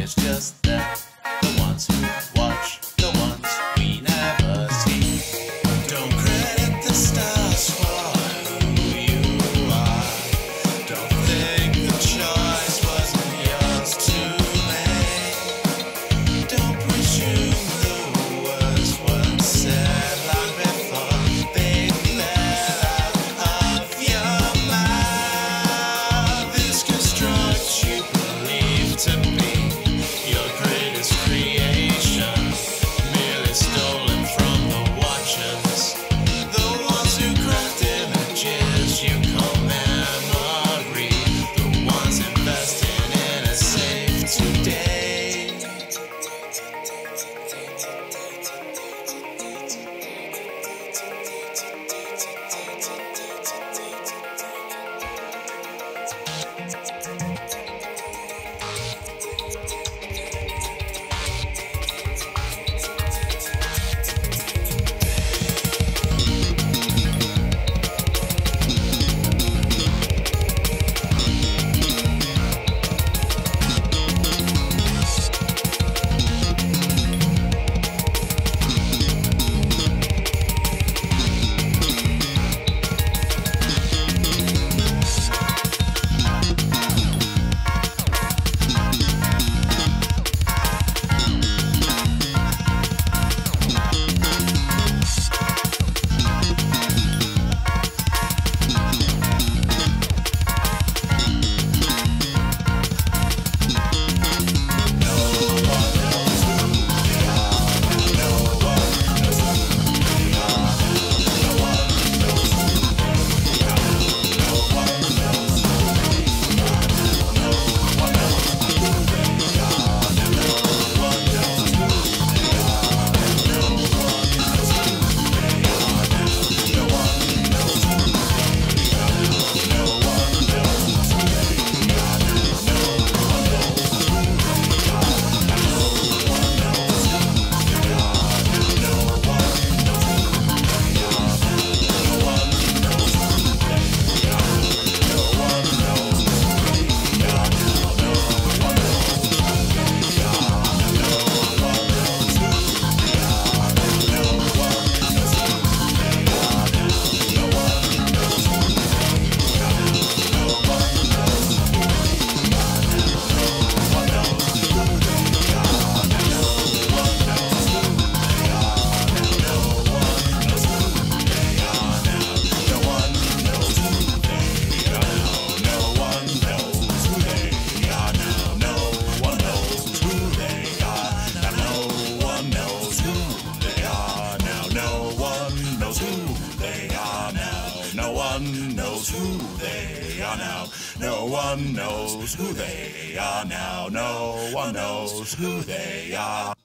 There's just them, the ones who watch, the ones we never see. Don't credit the stars for who you are. Don't think the choice wasn't yours to make. Don't presume the words weren't said long before they fled out of your mouth. This construct you believe to be your greatest creation, merely stolen from the watchers, the ones who craft images you call memory, the ones investing in a safe today. No one knows who they are now. No one knows who they are now. No one knows who they are.